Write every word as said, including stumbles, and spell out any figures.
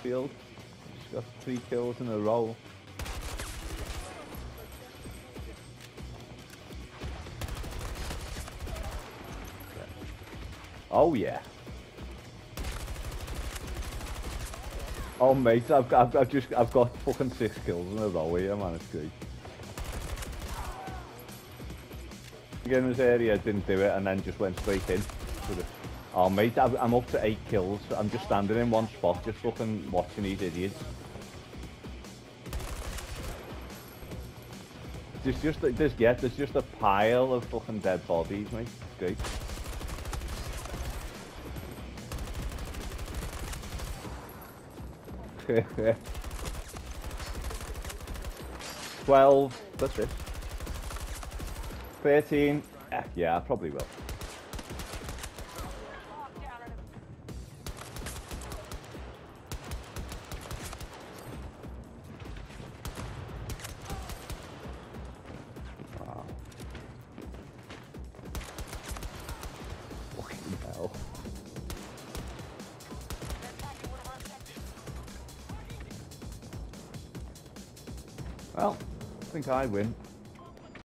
Battlefield. Just got three kills in a row. Oh yeah. Oh mate, I've, I've, I've just I've got fucking six kills in a row here, man. It's great. Again, this area didn't do it, and then just went straight in. Oh mate, I've, I'm up to eight kills. I'm just standing in one spot, just fucking watching these idiots. There's just there's yeah, there's just a pile of fucking dead bodies, mate. It's great. Twelve. That's it. Thirteen. Eh, yeah, I probably will. Wow. Fucking hell. Well, I think I win.